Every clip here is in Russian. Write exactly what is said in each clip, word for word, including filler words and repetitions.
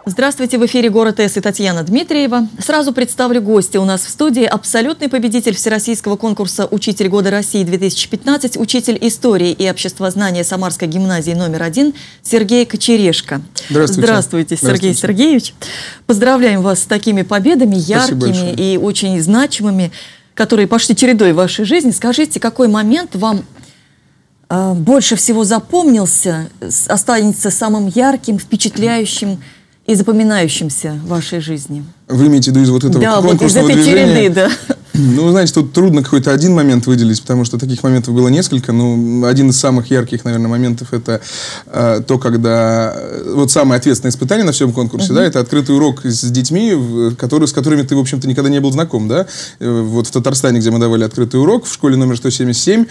Здравствуйте, в эфире «Город С» и Татьяна Дмитриева. Сразу представлю гостя. У нас в студии абсолютный победитель всероссийского конкурса «Учитель года России-две тысячи пятнадцать», учитель истории и обществознания Самарской гимназии номер один Сергей Кочерешко. Здравствуйте. Здравствуйте, Сергей Здравствуйте. Сергеевич. Поздравляем вас с такими победами, яркими и очень значимыми, которые пошли чередой в вашей жизни. Скажите, какой момент вам э, больше всего запомнился, останется самым ярким, впечатляющим и запоминающимся в вашей жизни? Вы имеете в виду из вот этого да, конкурсного вот из этой движения? череды, да. Ну, вы знаете, тут трудно какой-то один момент выделить, потому что таких моментов было несколько. Но один из самых ярких, наверное, моментов — это э, то, когда вот самое ответственное испытание на всем конкурсе, uh-huh. да, это открытый урок с детьми, которые, с которыми ты, в общем-то, никогда не был знаком, да. Вот в Татарстане, где мы давали открытый урок, в школе номер сто семьдесят семь,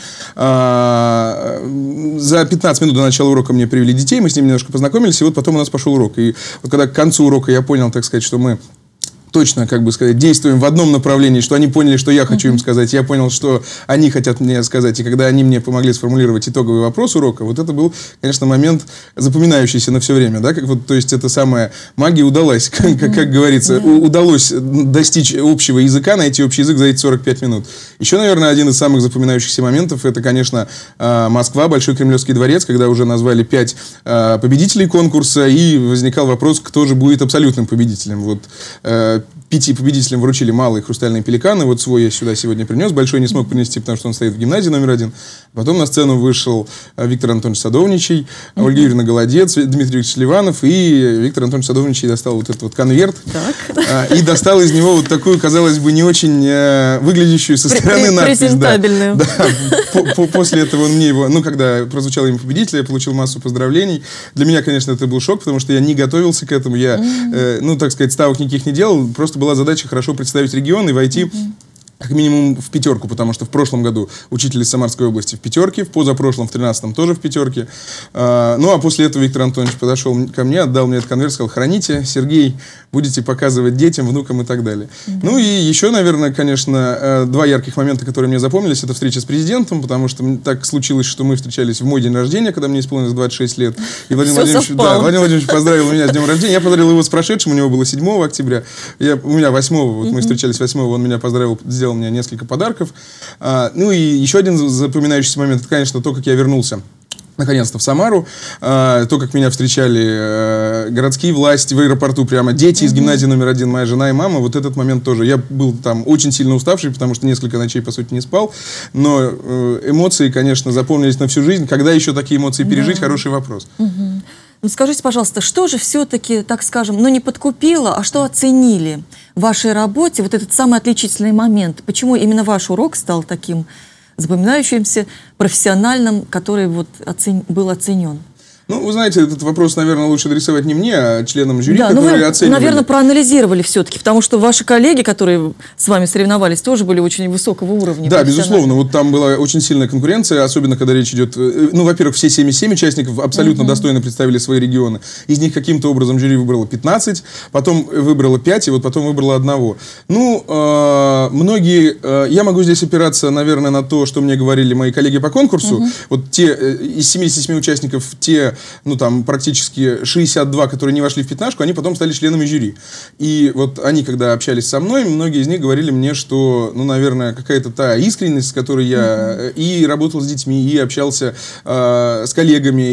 э, за пятнадцать минут до начала урока мне привели детей, мы с ними немножко познакомились, и вот потом у нас пошел урок. И вот когда к концу урока я понял, так сказать, что мы точно, как бы сказать, действуем в одном направлении, что они поняли, что я хочу им сказать, я понял, что они хотят мне сказать, и когда они мне помогли сформулировать итоговый вопрос урока, вот это был, конечно, момент запоминающийся на все время, да, как вот, то есть, это самая магия удалась, как, как, как говорится, yeah. удалось достичь общего языка, найти общий язык за эти сорок пять минут. Еще, наверное, один из самых запоминающихся моментов, это, конечно, Москва, Большой Кремлевский дворец, когда уже назвали пять победителей конкурса, и возникал вопрос, кто же будет абсолютным победителем. Вот пяти победителям вручили малые хрустальные пеликаны. Вот свой я сюда сегодня принес. Большой не смог принести, потому что он стоит в гимназии номер один. Потом на сцену вышел Виктор Антонович Садовничий, mm-hmm. Ольга Юрьевна Голодец, Дмитрий Викторович Ливанов. И Виктор Антонович Садовничий достал вот этот вот конверт. А, и достал из него вот такую, казалось бы, не очень а, выглядящую со стороны надпись. Презентабельную. Да, да. По, по, после этого он мне его... Ну, когда прозвучало имя победителя, я получил массу поздравлений. Для меня, конечно, это был шок, потому что я не готовился к этому. Я, mm-hmm. э, ну, так сказать, ставок никаких не делал. Просто была задача хорошо представить регион и войти mm-hmm. как минимум в пятерку, потому что в прошлом году учитель из Самарской области в пятерке, в позапрошлом, в тринадцатом тоже в пятерке. А, ну, а после этого Виктор Антонович подошел ко мне, отдал мне этот конверт, сказал: храните, Сергей, будете показывать детям, внукам и так далее. Mm-hmm. Ну, и еще, наверное, конечно, два ярких момента, которые мне запомнились, это встреча с президентом, потому что так случилось, что мы встречались в мой день рождения, когда мне исполнилось двадцать шесть лет. И Владимир Владимирович, да, Владимир Владимирович поздравил меня с днем рождения. Я поздравил его с прошедшим, у него было седьмого октября. Я, у меня восьмого, вот mm-hmm. мы встречались восьмого, он меня поздравил, сделал мне несколько подарков. А, ну и еще один запоминающийся момент, это, конечно, то, как я вернулся наконец-то в Самару, а, то, как меня встречали а, городские власти в аэропорту, прямо дети mm-hmm. из гимназии номер один, моя жена и мама. Вот этот момент тоже. Я был там очень сильно уставший, потому что несколько ночей, по сути, не спал. Но э, эмоции, конечно, запомнились на всю жизнь. Когда еще такие эмоции пережить, yeah. хороший вопрос. Mm-hmm. Ну, скажите, пожалуйста, что же все-таки, так скажем, ну, не подкупило, а что оценили в вашей работе, вот этот самый отличительный момент? Почему именно ваш урок стал таким запоминающимся, профессиональным, который вот оцен... был оценен? Ну, вы знаете, этот вопрос, наверное, лучше адресовать не мне, а членам жюри, да, которые вы, оценивали. Наверное, проанализировали все-таки, потому что ваши коллеги, которые с вами соревновались, тоже были очень высокого уровня. Да, безусловно. Вот там была очень сильная конкуренция, особенно когда речь идет... Ну, во-первых, все семьдесят семь участников абсолютно uh-huh. достойно представили свои регионы. Из них каким-то образом жюри выбрало пятнадцать, потом выбрало пять, и вот потом выбрало одного. Ну, э, многие... Э, я могу здесь опираться, наверное, на то, что мне говорили мои коллеги по конкурсу. Uh-huh. Вот те э, из семидесяти семи участников, те... ну, там, практически шестьдесят два, которые не вошли в пятнашку, они потом стали членами жюри. И вот они, когда общались со мной, многие из них говорили мне, что, ну, наверное, какая-то та искренность, с которой я mm-hmm. и работал с детьми, и общался э, с коллегами,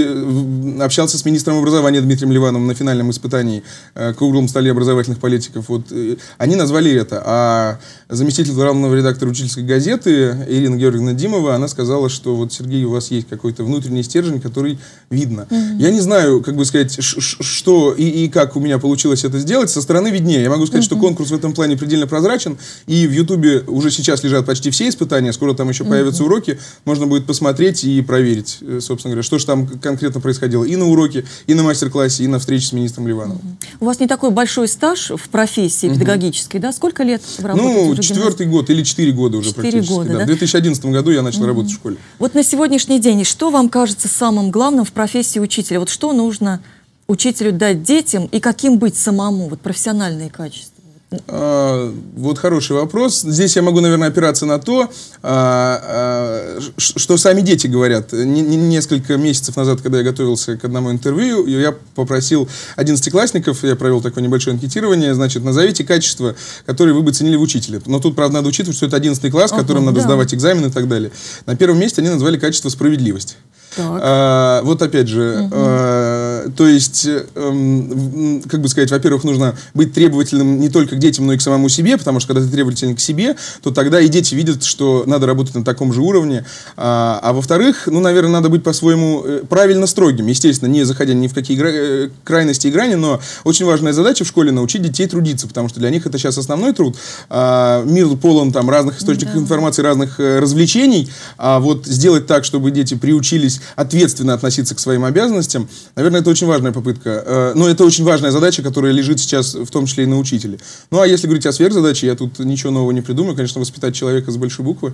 и общался с министром образования Дмитрием Ливановым на финальном испытании э, к круглому столе образовательных политиков. Вот, э, они назвали это. А заместитель главного редактора учительской газеты Ирина Георгиевна Димова, она сказала, что вот, Сергей, у вас есть какой-то внутренний стержень, который видно. Mm-hmm. Я не знаю, как бы сказать, что и, и как у меня получилось это сделать. Со стороны виднее. Я могу сказать, mm-hmm. что конкурс в этом плане предельно прозрачен. И в Ютубе уже сейчас лежат почти все испытания. Скоро там еще mm-hmm. появятся уроки. Можно будет посмотреть и проверить, собственно говоря, что же там конкретно происходило. И на уроке, и на мастер-классе, и на встрече с министром Ливановым. Mm-hmm. У вас не такой большой стаж в профессии mm-hmm. педагогической, да? Сколько лет вы работаете? Ну, четвертый год или четыре года уже практически. Года, да. Да? В две тысячи одиннадцатом году я начал mm-hmm. работать в школе. Вот на сегодняшний день, что вам кажется самым главным в профессии учителя? Вот что нужно учителю дать детям и каким быть самому, вот профессиональные качества? А, вот хороший вопрос. Здесь я могу, наверное, опираться на то, а, а, что сами дети говорят. Не, не, несколько месяцев назад, когда я готовился к одному интервью, я попросил одиннадцатиклассников, я провел такое небольшое анкетирование, значит, назовите качества, которые вы бы ценили в учителе. Но тут, правда, надо учитывать, что это одиннадцатый класс, в котором ага, надо да. сдавать экзамены и так далее. На первом месте они назвали качество справедливость. А, вот опять же, угу. а, то есть, а, как бы сказать, во-первых, нужно быть требовательным не только к детям, но и к самому себе, потому что когда ты требователен к себе, то тогда и дети видят, что надо работать на таком же уровне. А, а во-вторых, ну, наверное, надо быть по-своему правильно строгим, естественно, не заходя ни в какие гра- крайности и грани, но очень важная задача в школе научить детей трудиться, потому что для них это сейчас основной труд. А, мир полон там разных источников да. информации, разных э, развлечений, а вот сделать так, чтобы дети приучились ответственно относиться к своим обязанностям, наверное, это очень важная попытка. Но это очень важная задача, которая лежит сейчас в том числе и на учителе. Ну, а если говорить о сверхзадаче, я тут ничего нового не придумаю. Конечно, воспитать человека с большой буквы.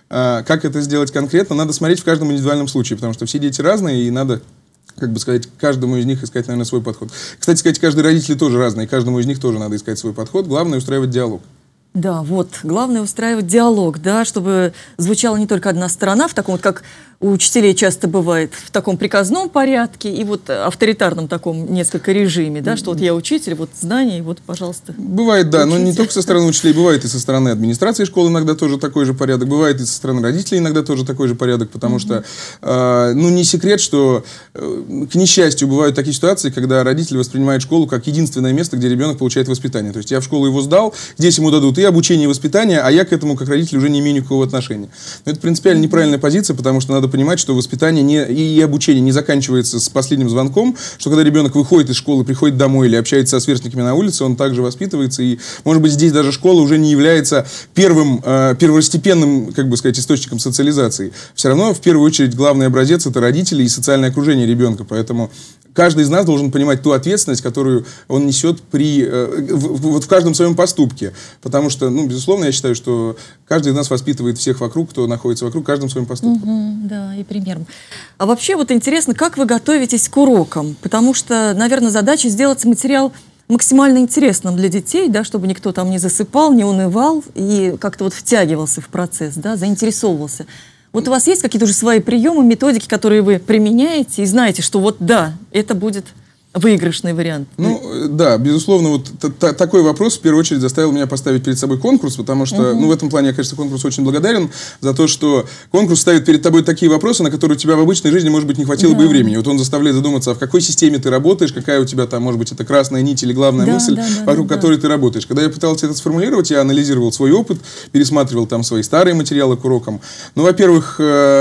Как это сделать конкретно, надо смотреть в каждом индивидуальном случае, потому что все дети разные, и надо, как бы сказать, каждому из них искать, наверное, свой подход. Кстати сказать, каждый родитель тоже разный, и каждому из них тоже надо искать свой подход. Главное — устраивать диалог. Да, вот, главное устраивать диалог, да, чтобы звучала не только одна сторона, в таком вот, как у учителей часто бывает, в таком приказном порядке и вот авторитарном таком несколько режиме, да, что вот я учитель, вот знания, вот, пожалуйста. Бывает, да, учите. Но не только со стороны учителей, бывает и со стороны администрации школы иногда тоже такой же порядок, бывает и со стороны родителей иногда тоже такой же порядок, потому mm-hmm. что, э, ну, не секрет, что, э, к несчастью, бывают такие ситуации, когда родители воспринимают школу как единственное место, где ребенок получает воспитание. То есть я в школу его сдал, здесь ему дадут и обучение, и воспитание, а я к этому, как родитель, уже не имею никакого отношения. Но это принципиально неправильная позиция, потому что надо понимать, что воспитание не, и обучение не заканчивается с последним звонком, что когда ребенок выходит из школы, приходит домой или общается со сверстниками на улице, он также воспитывается, и, может быть, здесь даже школа уже не является первым, э, первостепенным, как бы сказать, источником социализации. Все равно, в первую очередь, главный образец — это родители и социальное окружение ребенка, поэтому каждый из нас должен понимать ту ответственность, которую он несет при, э, в, вот в каждом своем поступке. Потому что, ну, безусловно, я считаю, что каждый из нас воспитывает всех вокруг, кто находится вокруг, каждым своим поступком. Угу, да, и примерно. А вообще вот интересно, как вы готовитесь к урокам? Потому что, наверное, задача сделать материал максимально интересным для детей, да, чтобы никто там не засыпал, не унывал и как-то вот втягивался в процесс, да, заинтересовывался. Вот у вас есть какие-то уже свои приемы, методики, которые вы применяете и знаете, что вот да, это будет выигрышный вариант? Ну, да, безусловно, вот такой вопрос в первую очередь заставил меня поставить перед собой конкурс, потому что, угу. ну, в этом плане я, конечно, конкурсу очень благодарен за то, что конкурс ставит перед тобой такие вопросы, на которые у тебя в обычной жизни, может быть, не хватило да. бы и времени. Вот он заставляет задуматься, а в какой системе ты работаешь, какая у тебя там, может быть, это красная нить или главная да, мысль, да, да, вокруг да, которой да. ты работаешь. Когда я пытался это сформулировать, я анализировал свой опыт, пересматривал там свои старые материалы к урокам. Ну, во-первых,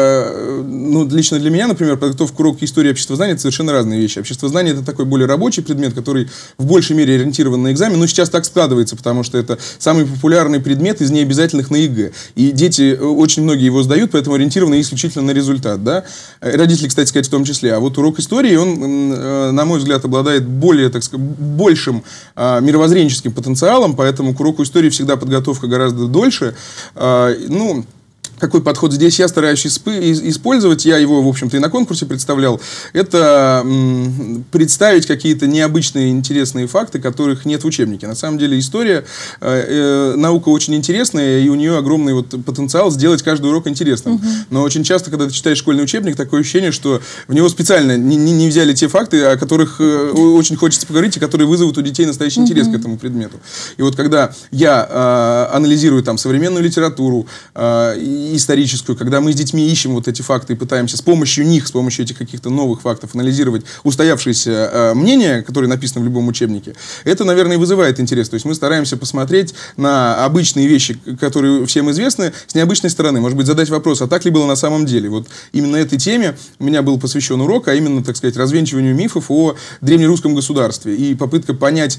э, ну, лично для меня, например, подготовка к уроку истории обществознания — это совершенно разные вещи. Обществознание — это такой более рабочий предмет, который в большей мере ориентирован на экзамен, но сейчас так складывается, потому что это самый популярный предмет из необязательных на ЕГЭ. И дети, очень многие его сдают, поэтому ориентированы исключительно на результат. Да? Родители, кстати сказать, в том числе. А вот урок истории, он, на мой взгляд, обладает более, так сказать, большим а, мировоззренческим потенциалом, поэтому к уроку истории всегда подготовка гораздо дольше. А, ну, какой подход здесь я стараюсь использовать, я его, в общем-то, и на конкурсе представлял, это м, представить какие-то необычные, интересные факты, которых нет в учебнике. На самом деле история, э, э, наука очень интересная, и у нее огромный вот потенциал сделать каждый урок интересным. Угу. Но очень часто, когда ты читаешь школьный учебник, такое ощущение, что в него специально не, не, не взяли те факты, о которых э, очень хочется поговорить, и которые вызовут у детей настоящий интерес угу. к этому предмету. И вот когда я э, анализирую там современную литературу, э, историческую, когда мы с детьми ищем вот эти факты и пытаемся с помощью них, с помощью этих каких-то новых фактов анализировать устоявшиеся э, мнения, которые написаны в любом учебнике, это, наверное, и вызывает интерес. То есть мы стараемся посмотреть на обычные вещи, которые всем известны, с необычной стороны. Может быть, задать вопрос, а так ли было на самом деле? Вот именно этой теме у меня был посвящен урок, а именно, так сказать, развенчиванию мифов о древнерусском государстве и попытка понять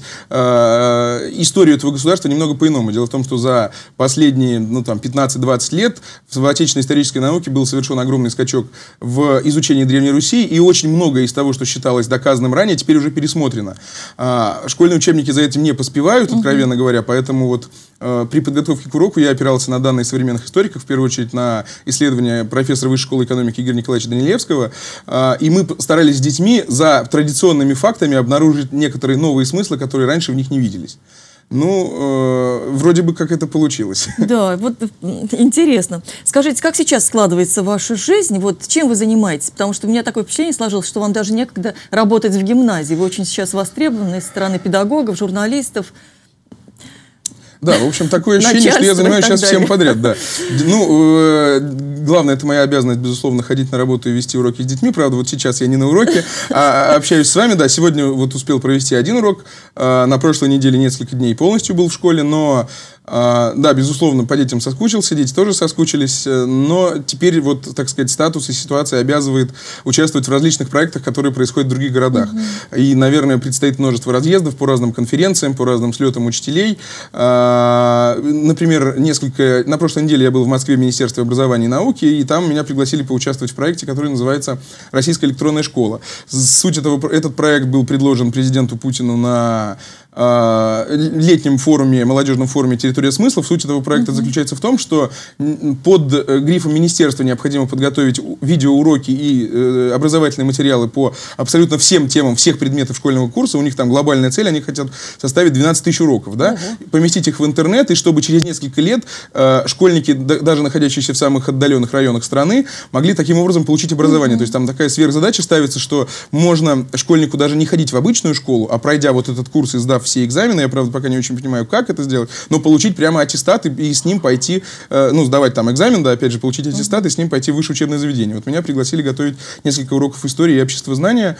э, историю этого государства немного по-иному. Дело в том, что за последние, ну, там, пятнадцать-двадцать лет в отечественной исторической науке был совершен огромный скачок в изучении Древней Руси, и очень многое из того, что считалось доказанным ранее, теперь уже пересмотрено. А, школьные учебники за этим не поспевают, откровенно говоря, поэтому вот а, при подготовке к уроку я опирался на данные современных историков, в первую очередь на исследования профессора Высшей школы экономики Игоря Николаевича Данилевского, а, и мы старались с детьми за традиционными фактами обнаружить некоторые новые смыслы, которые раньше в них не виделись. Ну, э, вроде бы как это получилось. Да, вот интересно. Скажите, как сейчас складывается ваша жизнь? Вот чем вы занимаетесь? Потому что у меня такое впечатление сложилось, что вам даже некогда работать в гимназии. Вы очень сейчас востребованы со стороны педагогов, журналистов. Да, в общем, такое ощущение, что я занимаюсь сейчас всем подряд, да. Ну, э, главное, это моя обязанность, безусловно, ходить на работу и вести уроки с детьми. Правда, вот сейчас я не на уроке, а общаюсь с вами, да. Сегодня вот успел провести один урок, э, на прошлой неделе несколько дней полностью был в школе, но... Uh, да, безусловно, по детям соскучился, дети тоже соскучились, но теперь, вот, так сказать, статус и ситуация обязывает участвовать в различных проектах, которые происходят в других городах. Uh-huh. И, наверное, предстоит множество разъездов по разным конференциям, по разным слетам учителей. Uh, например, несколько... На прошлой неделе я был в Москве в Министерстве образования и науки, и там меня пригласили поучаствовать в проекте, который называется «Российская электронная школа». Суть этого... Этот проект был предложен президенту Путину на... летнем форуме, молодежном форуме «Территория смыслов». Суть этого проекта uh-huh. заключается в том, что под грифом министерства необходимо подготовить видеоуроки и э, образовательные материалы по абсолютно всем темам всех предметов школьного курса. У них там глобальная цель, они хотят составить двенадцать тысяч уроков, да? Uh-huh. Поместить их в интернет, и чтобы через несколько лет э, школьники, да, даже находящиеся в самых отдаленных районах страны, могли таким образом получить образование. Uh-huh. То есть там такая сверхзадача ставится, что можно школьнику даже не ходить в обычную школу, а пройдя вот этот курс и сдав все экзамены, я, правда, пока не очень понимаю, как это сделать, но получить прямо аттестат и, и с ним пойти, э, ну, сдавать там экзамен, да, опять же, получить аттестат uh-huh. и с ним пойти в высшее учебное заведение. Вот меня пригласили готовить несколько уроков истории и обществознания.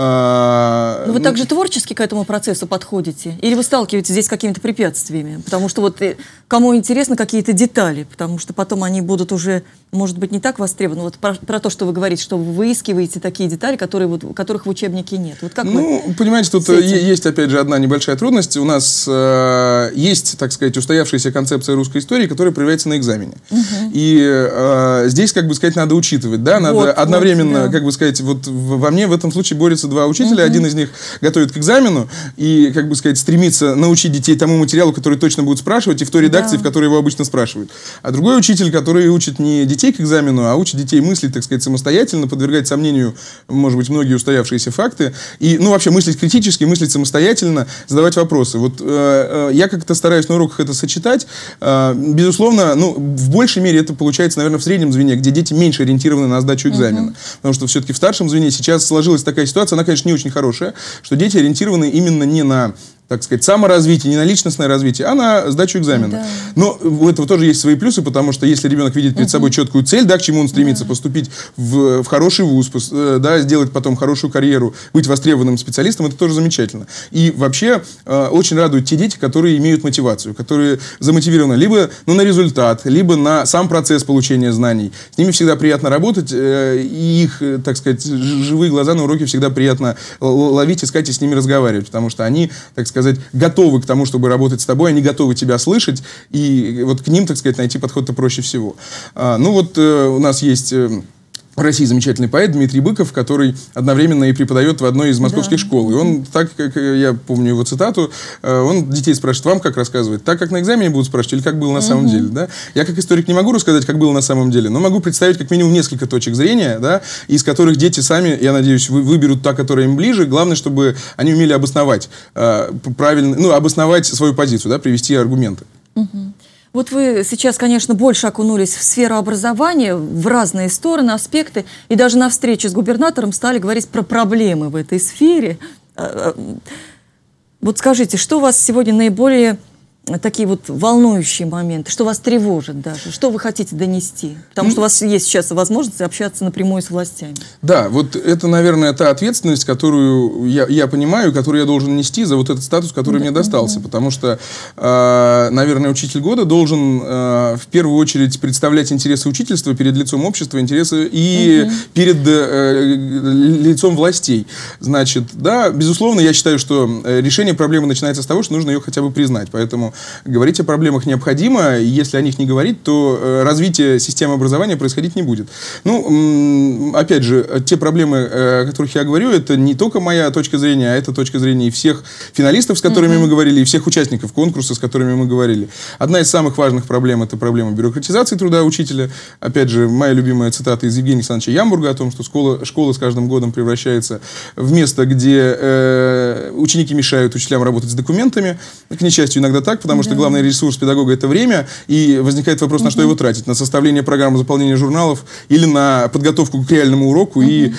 Э, но вы также творчески к этому процессу подходите? Или вы сталкиваетесь здесь с какими-то препятствиями? Потому что вот кому интересно какие-то детали, потому что потом они будут уже, может быть, не так востребованы. Вот про, про то, что вы говорите, что вы выискиваете такие детали, которые, вот, которых в учебнике нет. Вот как ну, вы понимаете, тут есть, опять же, одна небольшая трудность. У нас э, есть, так сказать, устоявшаяся концепция русской истории, которая проявляется на экзамене. Uh-huh. И э, здесь, как бы сказать, надо учитывать, да, надо вот, одновременно, вот, да. как бы сказать, вот во мне в этом случае борются два учителя. Uh-huh. Один из них готовит к экзамену и, как бы сказать, стремится научить детей тому материалу, который точно будут спрашивать, и в той редакции, да. в которой его обычно спрашивают. А другой учитель, который учит не детей к экзамену, а учит детей мыслить, так сказать, самостоятельно, подвергать сомнению, может быть, многие устоявшиеся факты, и, ну, вообще мыслить критически, мыслить самостоятельно, задавать вопросы. Вот э, э, я как-то стараюсь на уроках это сочетать. Э, безусловно, ну, в большей мере это получается, наверное, в среднем звене, где дети меньше ориентированы на сдачу экзамена. Uh-huh. Потому что все-таки в старшем звене сейчас сложилась такая ситуация, она, конечно, не очень хорошая, что дети ориентированы именно не на, так сказать, саморазвитие, не на личностное развитие, а на сдачу экзамена. Да. Но у этого тоже есть свои плюсы, потому что если ребенок видит перед uh-huh. собой четкую цель, да, к чему он стремится, да. поступить в, в хороший вуз, да, сделать потом хорошую карьеру, быть востребованным специалистом, это тоже замечательно. И вообще э, очень радуют те дети, которые имеют мотивацию, которые замотивированы либо ну, на результат, либо на сам процесс получения знаний. С ними всегда приятно работать, э, и их, э, так сказать, живые глаза на уроке всегда приятно ловить, искать и с ними разговаривать, потому что они, так сказать, сказать, готовы к тому, чтобы работать с тобой, они готовы тебя слышать, и вот к ним, так сказать, найти подход-то проще всего. А, ну вот э, у нас есть... Э, в России замечательный поэт Дмитрий Быков, который одновременно и преподает в одной из московских да. школ. И он, так как я помню его цитату, он детей спрашивает, вам как рассказывать? Так, как на экзамене будут спрашивать, или как было на самом угу. деле? Да? Я как историк не могу рассказать, как было на самом деле, но могу представить как минимум несколько точек зрения, да, из которых дети сами, я надеюсь, вы, выберут та, которая им ближе. Главное, чтобы они умели обосновать э, правильно, ну, обосновать свою позицию, да, привести аргументы. Угу. Вот вы сейчас, конечно, больше окунулись в сферу образования, в разные стороны, аспекты, и даже на встрече с губернатором стали говорить про проблемы в этой сфере. Вот скажите, что у вас сегодня наиболее такие вот волнующие моменты, что вас тревожит даже, что вы хотите донести? Потому ну, что у вас есть сейчас возможность общаться напрямую с властями. Да, вот это, наверное, та ответственность, которую я, я понимаю, которую я должен нести за вот этот статус, который да, мне достался. Да. Потому что, э, наверное, учитель года должен э, в первую очередь представлять интересы учительства перед лицом общества, интересы и угу. перед э, лицом властей. Значит, да, безусловно, я считаю, что решение проблемы начинается с того, что нужно ее хотя бы признать. Поэтому говорить о проблемах необходимо, и если о них не говорить, то развитие системы образования происходить не будет. Ну, опять же, те проблемы, о которых я говорю, это не только моя точка зрения, а это точка зрения и всех финалистов, с которыми mm-hmm. мы говорили, и всех участников конкурса, с которыми мы говорили. Одна из самых важных проблем – это проблема бюрократизации труда учителя. Опять же, моя любимая цитата из Евгения Александровича Ямбурга о том, что школа, школа с каждым годом превращается в место, где э, ученики мешают учителям работать с документами. К несчастью, иногда так, потому что главный ресурс педагога – это время, и возникает вопрос, на что его тратить. На составление программы заполнения журналов или на подготовку к реальному уроку и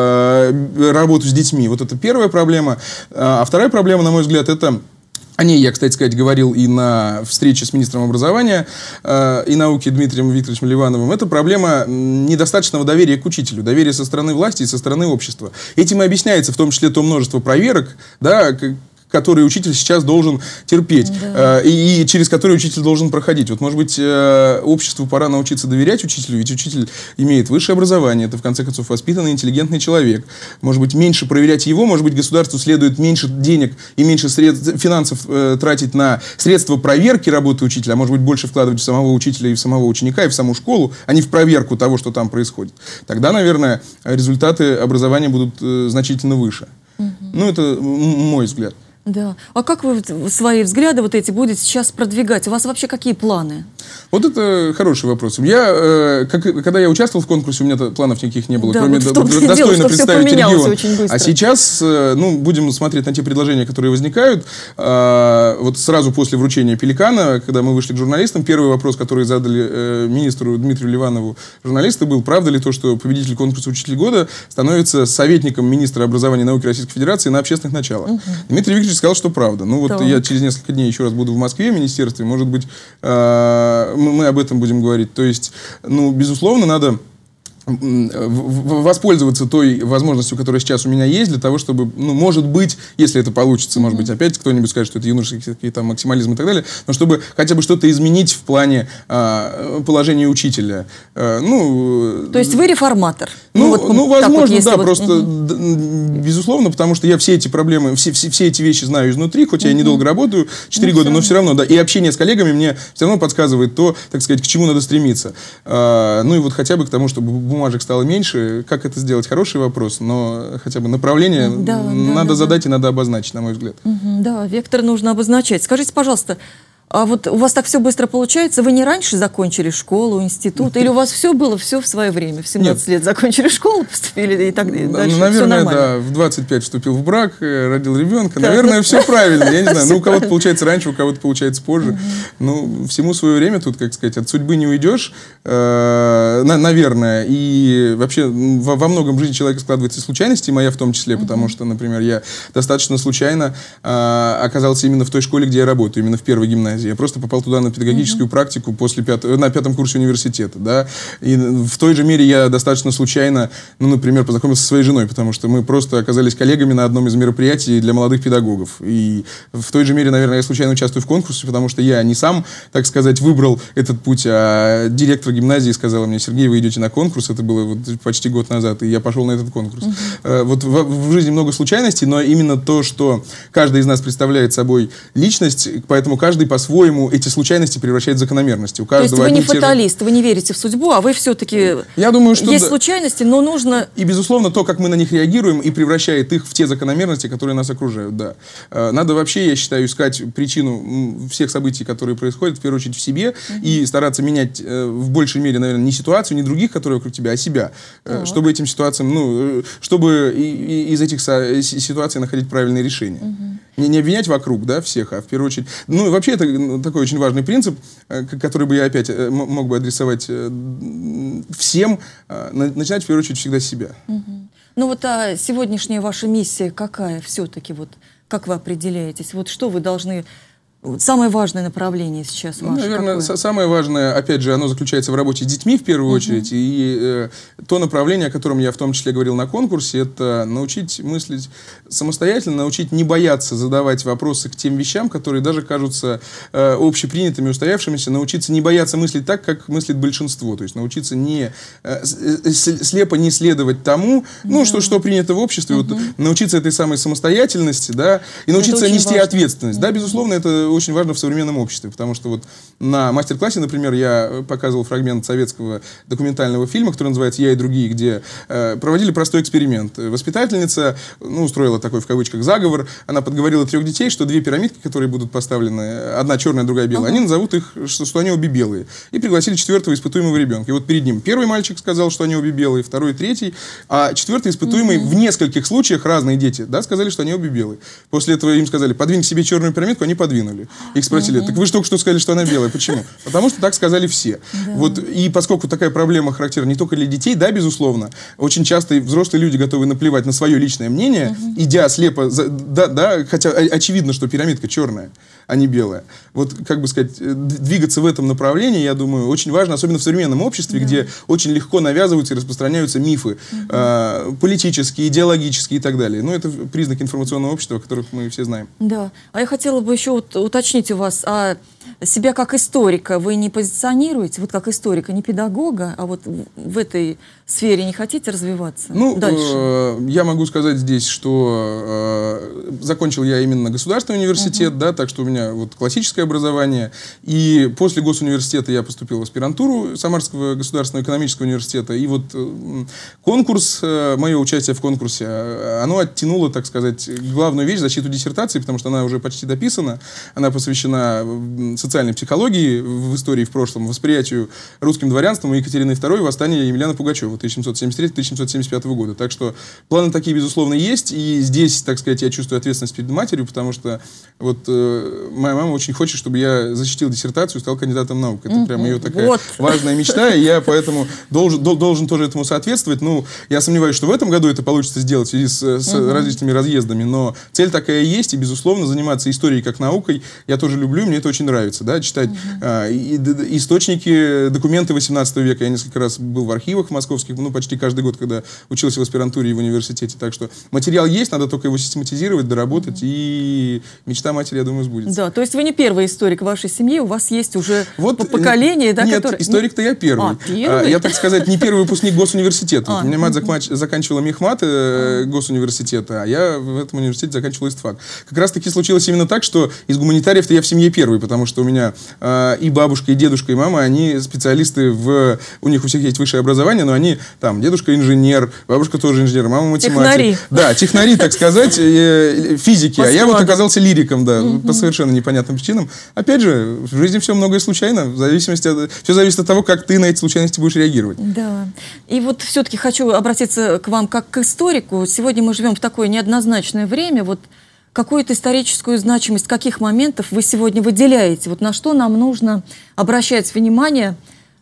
э, работу с детьми. Вот это первая проблема. А вторая проблема, на мой взгляд, это... О ней я, кстати сказать, говорил и на встрече с министром образования э, и науки Дмитрием Викторовичем Ливановым. Это проблема недостаточного доверия к учителю, доверия со стороны власти и со стороны общества. Этим и объясняется в том числе то множество проверок, да, которые учитель сейчас должен терпеть, да. э, и, и через которые учитель должен проходить. Вот, может быть, э, обществу пора научиться доверять учителю, ведь учитель имеет высшее образование, это, в конце концов, воспитанный, интеллигентный человек. Может быть, меньше проверять его, может быть, государству следует меньше денег и меньше средств, финансов э, тратить на средства проверки работы учителя, а может быть, больше вкладывать в самого учителя и в самого ученика, и в саму школу, а не в проверку того, что там происходит. Тогда, наверное, результаты образования будут э, значительно выше. Угу. Ну, это мой взгляд. Да. А как вы свои взгляды вот эти будете сейчас продвигать? У вас вообще какие планы? Вот это хороший вопрос. Я, э, как, когда я участвовал в конкурсе, у меня планов никаких не было, да, кроме вот до, достойно дело, представить регион. А сейчас, э, ну, будем смотреть на те предложения, которые возникают. Э, вот сразу после вручения «Пеликана», когда мы вышли к журналистам, первый вопрос, который задали э, министру Дмитрию Ливанову журналисты, был: правда ли то, что победитель конкурса «Учитель года» становится советником министра образования и науки Российской Федерации на общественных началах? Угу. Дмитрий Викторович сказал, что правда. Ну вот так. Я через несколько дней еще раз буду в Москве, в министерстве, может быть, э, мы, мы об этом будем говорить. То есть, ну, безусловно, надо воспользоваться той возможностью, которая сейчас у меня есть, для того, чтобы, ну, может быть, если это получится, mm-hmm. может быть, опять кто-нибудь скажет, что это юношеский там максимализм и так далее, но чтобы хотя бы что-то изменить в плане а, положения учителя. А, ну, То есть вы реформатор? Ну, ну, вот, ну возможно, вот, да, вот... просто, mm-hmm. безусловно, потому что я все эти проблемы, все, все, все эти вещи знаю изнутри, хоть mm-hmm. я недолго работаю, четыре года, но все равно, да, и общение с коллегами мне все равно подсказывает то, так сказать, к чему надо стремиться. А, ну и вот хотя бы к тому, чтобы бумажек стало меньше. Как это сделать? Хороший вопрос, но хотя бы направление да, надо да, задать да. и надо обозначить, на мой взгляд. Угу, да, вектор нужно обозначать. Скажите, пожалуйста, а вот у вас так все быстро получается? Вы не раньше закончили школу, институт? Или у вас все было все в свое время? В семнадцать Нет. лет закончили школу, поступили и так далее? Ну, наверное, да. В двадцать пять вступил в брак, родил ребенка. Да, наверное, да. все правильно. Я не знаю. Ну, у кого-то получается раньше, у кого-то получается позже. Угу. Ну, всему свое время тут, как сказать, от судьбы не уйдешь. Э, на, наверное. И вообще во, во многом в жизни человека складывается случайности, моя в том числе, угу. потому что, например, я достаточно случайно э, оказался именно в той школе, где я работаю, именно в первой гимназии. Я просто попал туда на педагогическую mm-hmm. практику после пят... на пятом курсе университета, да, и в той же мере я достаточно случайно, ну, например, познакомился со своей женой, потому что мы просто оказались коллегами на одном из мероприятий для молодых педагогов, и в той же мере, наверное, я случайно участвую в конкурсе, потому что я не сам, так сказать, выбрал этот путь, а директор гимназии сказала мне: Сергей, вы идете на конкурс, это было вот почти год назад, и я пошел на этот конкурс. Mm-hmm. Вот в, в жизни много случайностей, но именно то, что каждый из нас представляет собой личность, поэтому каждый по по-своему эти случайности превращают в закономерности. У каждого То есть вы не фаталист, же... вы не верите в судьбу, а вы все-таки... Я думаю, что... Есть да. случайности, но нужно... И, безусловно, то, как мы на них реагируем, и превращает их в те закономерности, которые нас окружают, да. Надо вообще, я считаю, искать причину всех событий, которые происходят, в первую очередь, в себе, mm-hmm. и стараться менять в большей мере, наверное, не ситуацию, не других, которые вокруг тебя, а себя. Так. Чтобы этим ситуациям, ну, чтобы из этих ситуаций находить правильные решения. Mm-hmm. Не, не обвинять вокруг, да, всех, а в первую очередь... Ну, и вообще, это такой очень важный принцип, который бы я опять мог бы адресовать всем, начинать в первую очередь всегда с себя. Угу. Ну вот а сегодняшняя ваша миссия какая все-таки? Вот, как вы определяетесь? Вот что вы должны... Самое важное направление сейчас ваше? Ну, наверное, какое? самое важное, опять же, оно заключается в работе с детьми в первую uh-huh. очередь. И э, то направление, о котором я в том числе говорил на конкурсе, это научить мыслить самостоятельно, научить не бояться задавать вопросы к тем вещам, которые даже кажутся э, общепринятыми, устоявшимися, научиться не бояться мыслить так, как мыслит большинство. То есть научиться не, э, слепо не следовать тому, ну, uh-huh. что, что принято в обществе, uh-huh. вот, научиться этой самой самостоятельности, да, и научиться нести важно. ответственность. Uh-huh. Да, безусловно, это очень важно в современном обществе, потому что вот на мастер-классе, например, я показывал фрагмент советского документального фильма, который называется «Я и другие», где э, проводили простой эксперимент. Воспитательница, ну, устроила такой в кавычках заговор, она подговорила трех детей, что две пирамидки, которые будут поставлены, одна черная, другая белая, uh-huh. они назовут их, что, что они обе белые. И пригласили четвертого испытуемого ребенка. И вот перед ним первый мальчик сказал, что они обе белые, второй, третий, а четвертый испытуемый uh-huh. в нескольких случаях, разные дети, да, сказали, что они обе белые. После этого им сказали, подвинь к себе черную пирамидку, они подвинули. Их спросили, uh-huh. так вы же только что сказали, что она белая. Почему? Потому что так сказали все. Да. Вот, и поскольку такая проблема характерна не только для детей, да, безусловно, очень часто взрослые люди готовы наплевать на свое личное мнение, uh-huh. идя слепо, за, да, да, хотя очевидно, что пирамидка черная, а не белая. Вот, как бы сказать, двигаться в этом направлении, я думаю, очень важно, особенно в современном обществе, да. где очень легко навязываются и распространяются мифы, uh-huh. э, политические, идеологические и так далее. Ну, это признак информационного общества, о которых мы все знаем. Да. А я хотела бы еще вот уточнить у вас, а себя как историка вы не позиционируете, вот как историка, не педагога, а вот в этой сфере не хотите развиваться? Ну, э, я могу сказать здесь, что э, закончил я именно государственный университет, uh-huh. да, так что у меня вот классическое образование, и после госуниверситета я поступил в аспирантуру Самарского государственного экономического университета, и вот э, конкурс, э, мое участие в конкурсе, оно оттянуло, так сказать, главную вещь, защиту диссертации, потому что она уже почти дописана, она посвящена социальной психологии в истории в прошлом, восприятию русским дворянством Екатерины второй, восстания Емельяна Пугачева тысяча семьсот семьдесят третьего — тысяча семьсот семьдесят пятого года. Так что планы такие, безусловно, есть, и здесь, так сказать, я чувствую ответственность перед матерью, потому что вот э, моя мама очень хочет, чтобы я защитил диссертацию и стал кандидатом наук. Это mm-hmm. прям ее такая вот. важная мечта, и я поэтому должен, должен тоже этому соответствовать. Ну, я сомневаюсь, что в этом году это получится сделать в связи с, с mm-hmm. различными разъездами, но цель такая есть, и, безусловно, заниматься историей как наукой я тоже люблю, мне это очень нравится, да, читать mm-hmm. а, и, и, источники, документы восемнадцатого века. Я несколько раз был в архивах московских, ну, почти каждый год, когда учился в аспирантуре и в университете. Так что материал есть, надо только его систематизировать, доработать, mm-hmm. и мечта матери, я думаю, сбудется. Да, то есть вы не первый историк в вашей семье, у вас есть уже вот, поколение, да, нет, которое... Нет, историк-то я первый. А, первый? А, я, так сказать, не первый выпускник госуниверситета. А, У меня мать mm-hmm. заканчивала мехмат э, госуниверситета, а я в этом университете заканчивал истфак. Как раз-таки случилось именно так, что из гуманитариев-то я в семье первый, потому что у меня э, и бабушка, и дедушка, и мама, они специалисты в... У них у всех есть высшее образование, но они там, дедушка инженер, бабушка тоже инженер, мама математик. Технари. Да, технари, так сказать, э, физики. А я вот оказался лириком, да, угу. по совершенно непонятным причинам. Опять же, в жизни все многое случайно, в зависимости от... Все зависит от того, как ты на эти случайности будешь реагировать. Да. И вот все-таки хочу обратиться к вам как к историку. Сегодня мы живем в такое неоднозначное время. Вот какую-то историческую значимость каких моментов вы сегодня выделяете? Вот на что нам нужно обращать внимание?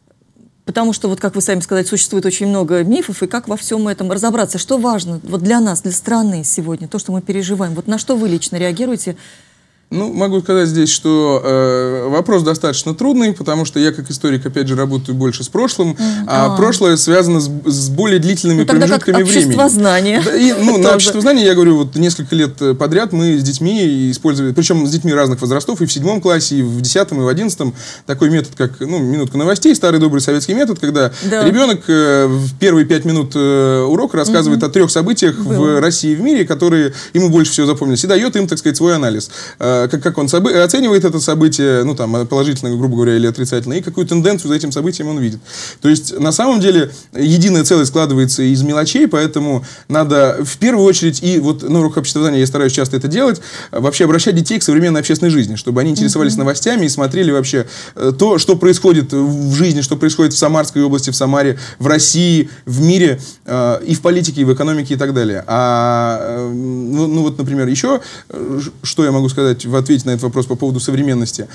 Потому что, вот как вы сами сказали, существует очень много мифов, и как во всем этом разобраться? Что важно вот для нас, для страны сегодня, то, что мы переживаем? Вот на что вы лично реагируете? Ну, могу сказать здесь, что э, вопрос достаточно трудный, потому что я, как историк, опять же, работаю больше с прошлым, mm-hmm. а, а прошлое связано с, с более длительными ну, промежутками времени. Обществознание. Да, и, ну, на обществознание, я говорю, вот несколько лет подряд мы с детьми использовали, причем с детьми разных возрастов, и в седьмом классе, и в десятом, и в одиннадцатом, такой метод, как, ну, минутка новостей, старый добрый советский метод, когда да. ребенок э, в первые пять минут э, урока рассказывает mm-hmm. о трех событиях Было. в России и в мире, которые ему больше всего запомнились, и дает им, так сказать, свой анализ. Как, как он собы- оценивает это событие, ну, там, положительно, грубо говоря, или отрицательно, и какую тенденцию за этим событием он видит. То есть, на самом деле, единое целое складывается из мелочей, поэтому надо в первую очередь, и вот на уроках обществознания я стараюсь часто это делать, вообще обращать детей к современной общественной жизни, чтобы они интересовались mm-hmm. новостями и смотрели вообще то, что происходит в жизни, что происходит в Самарской области, в Самаре, в России, в мире, э, и в политике, и в экономике, и так далее. А, ну, ну вот, например, еще, что я могу сказать в ответе на этот вопрос по поводу современности.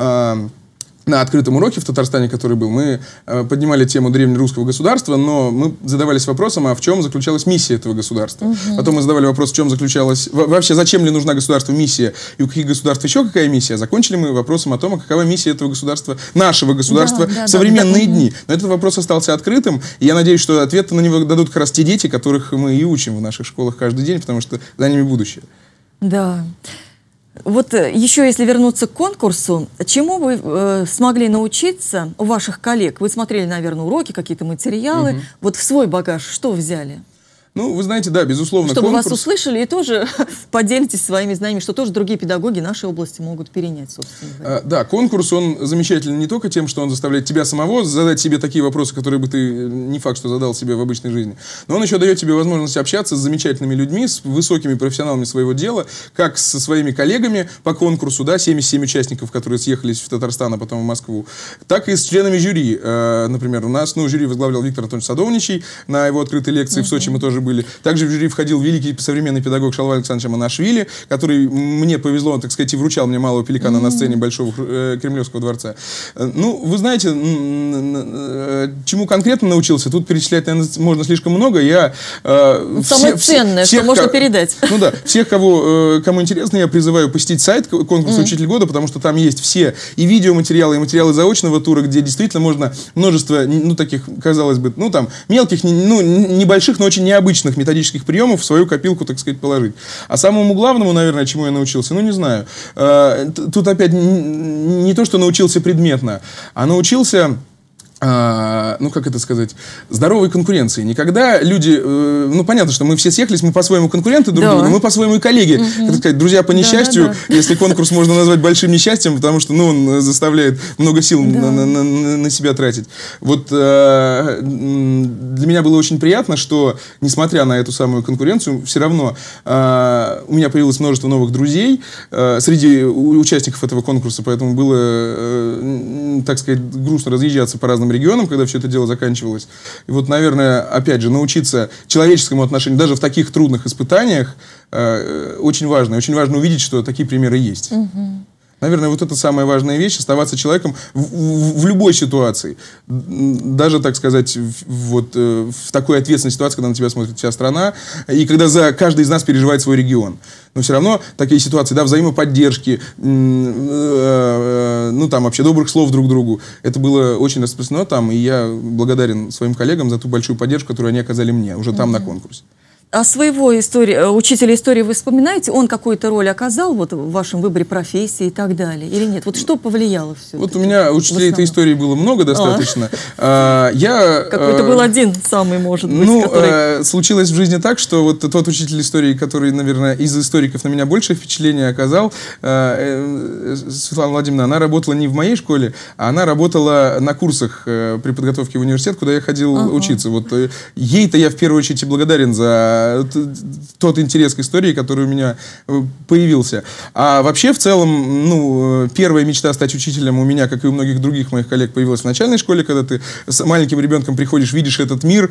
На открытом уроке в Татарстане, который был, мы э, поднимали тему древнерусского государства, но мы задавались вопросом, а в чем заключалась миссия этого государства. Угу. Потом мы задавали вопрос, в чем заключалась... Вообще, зачем ли нужна государству миссия, и у каких государств еще какая миссия. Закончили мы вопросом о том, а какова миссия этого государства, нашего государства, да, да, в современные да, да. дни. Но этот вопрос остался открытым, и я надеюсь, что ответы на него дадут как раз те дети, которых мы и учим в наших школах каждый день, потому что за ними будущее. Да. Вот еще, если вернуться к конкурсу, чему вы э, смогли научиться у ваших коллег? Вы смотрели, наверное, уроки, какие-то материалы. Угу. Вот в свой багаж что взяли? Ну, вы знаете, да, безусловно. Чтобы конкурс... вас услышали и тоже поделитесь своими знаниями, что тоже другие педагоги нашей области могут перенять, собственно говоря. А, да, конкурс, он замечательный не только тем, что он заставляет тебя самого задать себе такие вопросы, которые бы ты не факт, что задал себе в обычной жизни, но он еще дает тебе возможность общаться с замечательными людьми, с высокими профессионалами своего дела, как со своими коллегами по конкурсу, да, семьдесят семь участников, которые съехались в Татарстан, а потом в Москву, так и с членами жюри. А, например, у нас, ну, жюри возглавлял Виктор Анатольевич Садовничий, на его открытой лекции mm-hmm. в Сочи мы тоже были. Также в жюри входил великий современный педагог Шалвай Александрович Аманашвили, который мне повезло, так сказать, и вручал мне «Малого пеликана» mm-hmm. на сцене Большого э, Кремлевского дворца. Ну, вы знаете, чему конкретно научился, тут перечислять, наверное, можно слишком много. Я, э, Самое все, ценное, всех, что можно передать. Ну да, всех, кого, э, кому интересно, я призываю посетить сайт конкурса mm-hmm. «Учитель года», потому что там есть все и видеоматериалы, и материалы заочного тура, где действительно можно множество, ну, таких, казалось бы, ну, там, мелких, ну, небольших, но очень необычных методических приемов в свою копилку, так сказать, положить. А самому главному, наверное, чему я научился, ну, не знаю. Тут опять не то, что научился предметно, а научился... А, ну, как это сказать, здоровой конкуренции. Никогда люди, э, ну, понятно, что мы все съехались, мы по-своему конкуренты друг другу, да. мы по-своему и коллеги. Угу. Так сказать, друзья по несчастью, да, да, да. если конкурс можно назвать большим несчастьем, потому что, ну, он заставляет много сил да. на, на, на, на себя тратить. Вот э, для меня было очень приятно, что, несмотря на эту самую конкуренцию, все равно э, у меня появилось множество новых друзей э, среди участников этого конкурса, поэтому было, э, так сказать, грустно разъезжаться по разным регионам, когда все это дело заканчивалось. И вот, наверное, опять же, научиться человеческому отношению, даже в таких трудных испытаниях, э, очень важно. Очень важно увидеть, что такие примеры есть. Угу. Наверное, вот это самая важная вещь, оставаться человеком в, в, в любой ситуации. Даже, так сказать, в, вот, э, в такой ответственной ситуации, когда на тебя смотрит вся страна, и когда за каждый из нас переживает свой регион. Но все равно такие ситуации, да, взаимоподдержки, э, э, ну, там, вообще добрых слов друг другу, это было очень распространено там, и я благодарен своим коллегам за ту большую поддержку, которую они оказали мне уже там, mm-hmm. на конкурсе. А своего истории, учителя истории вы вспоминаете? Он какую-то роль оказал вот, в вашем выборе профессии и так далее? Или нет? Вот что повлияло все? Вот у меня учителей этой истории было много достаточно. А. Я, Какой-то был один самый, может быть. Ну, который... случилось в жизни так, что вот тот учитель истории, который, наверное, из историков на меня большее впечатление оказал, Светлана Владимировна, она работала не в моей школе, а она работала на курсах при подготовке в университет, куда я ходил ага. учиться. Вот ей-то я в первую очередь и благодарен за тот интерес к истории, который у меня появился. А вообще, в целом, ну, первая мечта стать учителем у меня, как и у многих других моих коллег, появилась в начальной школе, когда ты с маленьким ребенком приходишь, видишь этот мир,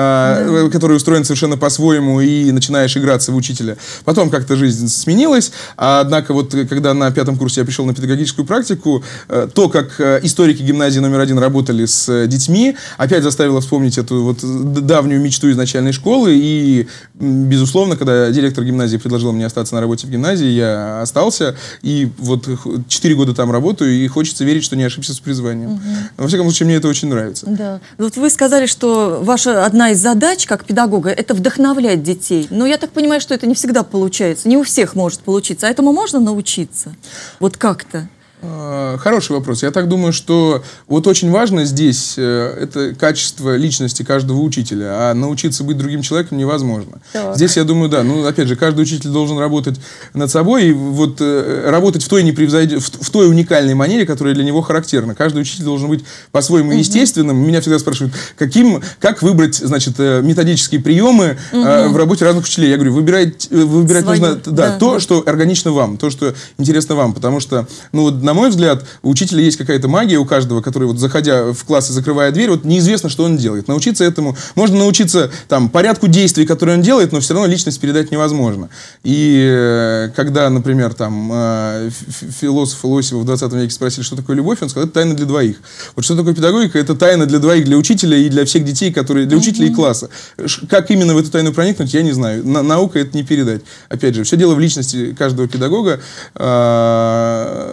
да. который устроен совершенно по-своему, и начинаешь играться в учителя. Потом как-то жизнь сменилась, а, однако вот когда на пятом курсе я пришел на педагогическую практику, то, как историки гимназии номер один работали с детьми, опять заставило вспомнить эту вот давнюю мечту из начальной школы, и безусловно, когда директор гимназии предложил мне остаться на работе в гимназии, я остался, и вот четыре года там работаю, и хочется верить, что не ошибся с призванием. Угу. Во всяком случае, мне это очень нравится. Да. Вот вы сказали, что ваша одна из задач, как педагога, это вдохновлять детей. Но я так понимаю, что это не всегда получается, не у всех может получиться. А этому можно научиться? Вот как-то? Хороший вопрос. Я так думаю, что вот очень важно здесь э, это качество личности каждого учителя, а научиться быть другим человеком невозможно. Так. Здесь, я думаю, да, ну, опять же, каждый учитель должен работать над собой и вот э, работать в той, непревзойд... в, в той уникальной манере, которая для него характерна. Каждый учитель должен быть по-своему угу. естественным. Меня всегда спрашивают, каким, как выбрать, значит, методические приемы угу. э, в работе разных учителей. Я говорю, выбирать, выбирать нужно да, да, то, да. что органично вам, то, что интересно вам, потому что, ну, вот, на мой взгляд, у учителя есть какая-то магия у каждого, который, вот, заходя в класс и закрывая дверь, вот неизвестно, что он делает. Научиться этому, можно научиться там, порядку действий, которые он делает, но все равно личность передать невозможно. И э, когда, например, там, э, философ Лосева в двадцатом веке спросили, что такое любовь, он сказал, это тайна для двоих. Вот что такое педагогика? Это тайна для двоих, для учителя и для всех детей, которые, для учителя и класса. Как именно в эту тайну проникнуть, я не знаю. На, наука это не передать. Опять же, все дело в личности каждого педагога э, и в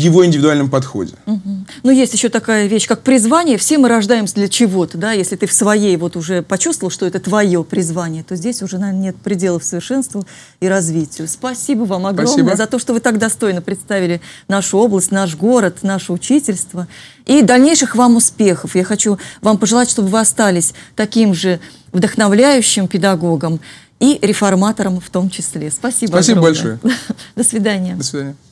его индивидуальном подходе. Угу. Но есть еще такая вещь, как призвание. Все мы рождаемся для чего-то, да? Если ты в своей вот уже почувствовал, что это твое призвание, то здесь уже, наверное, нет пределов совершенству и развитию. Спасибо вам огромное Спасибо. за то, что вы так достойно представили нашу область, наш город, наше учительство. И дальнейших вам успехов. Я хочу вам пожелать, чтобы вы остались таким же вдохновляющим педагогом и реформатором в том числе. Спасибо Спасибо огромное. большое. До свидания. До свидания.